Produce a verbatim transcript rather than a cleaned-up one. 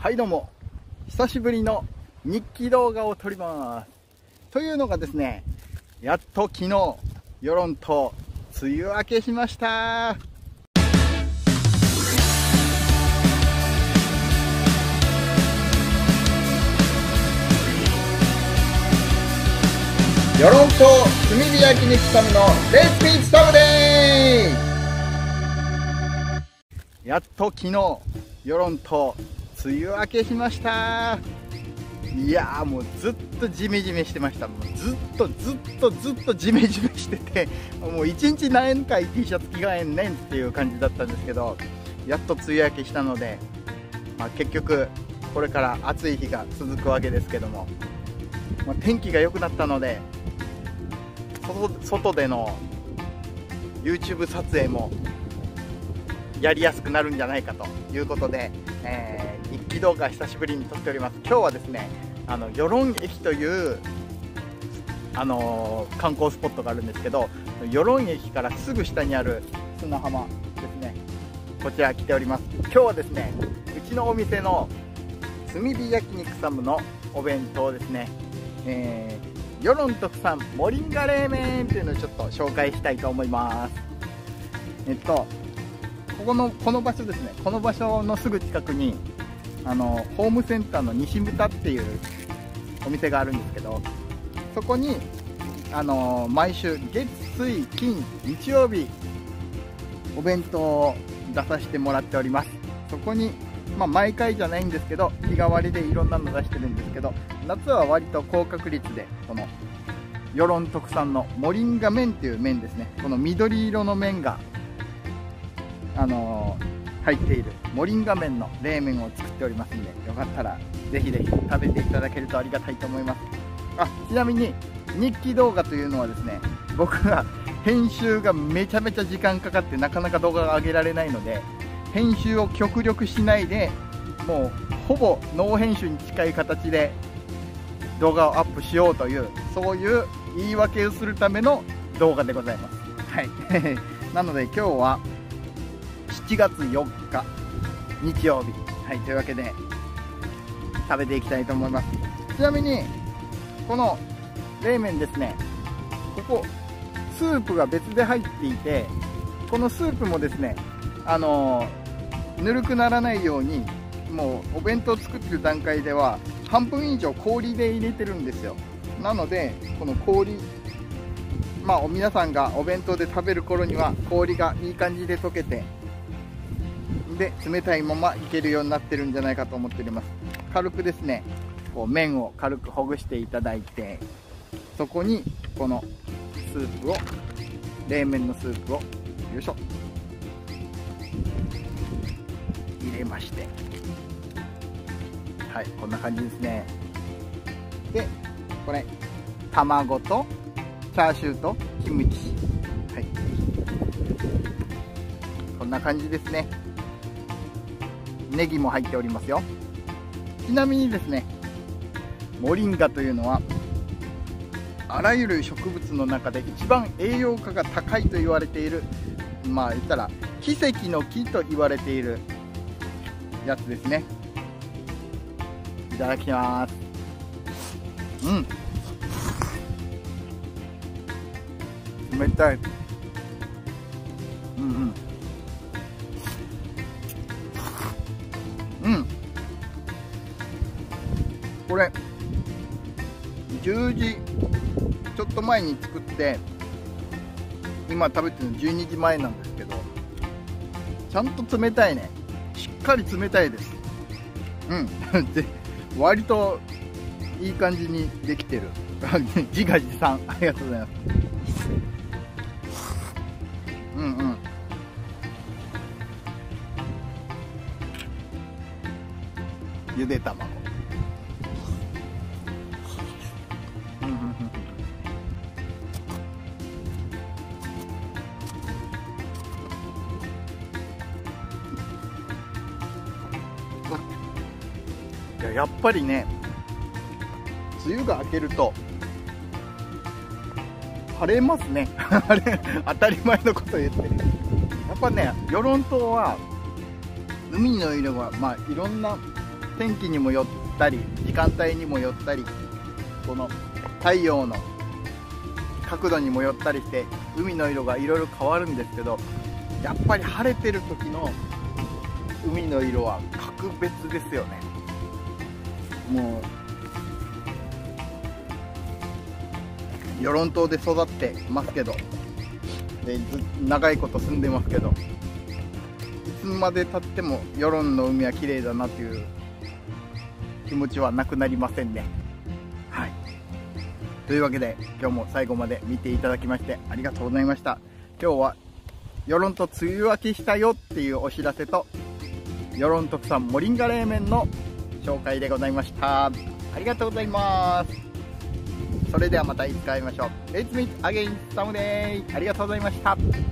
はいどうも、久しぶりの日記動画を撮ります。というのがですね、やっと昨日与論島梅雨明けしました。与論島炭火焼肉サムのレシピサムデー。やっと昨日与論島梅雨明けしました。いやーもうずっとジメジメしてました。もうずっとずっとずっとジメジメしてて、もう一日何回 T シャツ着替えんねんっていう感じだったんですけど、やっと梅雨明けしたので、まあ、結局これから暑い日が続くわけですけども、まあ、天気が良くなったので 外, 外での YouTube 撮影もやりやすくなるんじゃないかということで、えー、日記動画久しぶりに撮っております。今日はですね、あの与論駅という、あのー、観光スポットがあるんですけど、与論駅からすぐ下にある砂浜ですね、こちら来ております。今日はですね、うちのお店の炭火焼肉サムのお弁当ですね、えー、与論特産モリンガ冷麺というのをちょっと紹介したいと思います。えっとここのこの場所ですね、この場所のすぐ近くにあのホームセンターの西牟田っていうお店があるんですけど、そこにあの毎週月水金日曜日お弁当を出させてもらっております。そこに、まあ、毎回じゃないんですけど日替わりでいろんなの出してるんですけど、夏は割と高確率でこの与論特産のモリンガ麺っていう麺ですね、この緑色の麺があのー、入っているモリンガ麺の冷麺を作っておりますので、よかったらぜひぜひ食べていただけるとありがたいと思います。あ、ちなみに日記動画というのはですね、僕が編集がめちゃめちゃ時間かかってなかなか動画が上げられないので、編集を極力しないでもうほぼノー編集に近い形で動画をアップしようという、そういう言い訳をするための動画でございます。はいなので今日はしちがつよっか日曜日、はい、というわけで食べていきたいと思います。ちなみにこの冷麺ですね、ここスープが別で入っていて、このスープもですね、あのー、ぬるくならないようにもうお弁当作ってる段階では半分以上氷で入れてるんですよ。なのでこの氷、まあ皆さんがお弁当で食べる頃には氷がいい感じで溶けて、で冷たいままいけるようになってるんじゃないかと思っております。軽くですね、こう麺を軽くほぐしていただいて、そこにこのスープを、冷麺のスープをよいしょ入れまして、はい、こんな感じですね。でこれ卵とチャーシューとキムチ、はい、こんな感じですね。ネギも入っておりますよ。ちなみにですね、モリンガというのはあらゆる植物の中で一番栄養価が高いと言われている、まあ言ったら奇跡の木と言われているやつですね。いただきます。うん、冷たい。うんうんうん、これじゅうじちょっと前に作って今食べてるのじゅうにじまえなんですけど、ちゃんと冷たいね。しっかり冷たいです。うんで割といい感じにできてる自画自賛、ありがとうございます。うんうん、ゆで卵、うんうんうん、いや、やっぱりね、梅雨が明けると晴れますねあれ当たり前のこと言って、やっぱね、与論島は海の色がまあいろんな天気にもよったり時間帯にもよったり、この太陽の角度にもよったりして海の色がいろいろ変わるんですけど、やっぱり晴れてる時の海の色は格別ですよね。もう与論島で育ってますけど、でず長いこと住んでますけど、いつまでたっても与論の海は綺麗だなっていう気持ちはなくなりませんね。はい、というわけで今日も最後まで見ていただきましてありがとうございました。今日は与論島梅雨明けしたよっていうお知らせと、与論特産モリンガ冷麺の紹介でございました。ありがとうございます。それではまたいつか会いましょう。Let's meet again someday。ありがとうございました。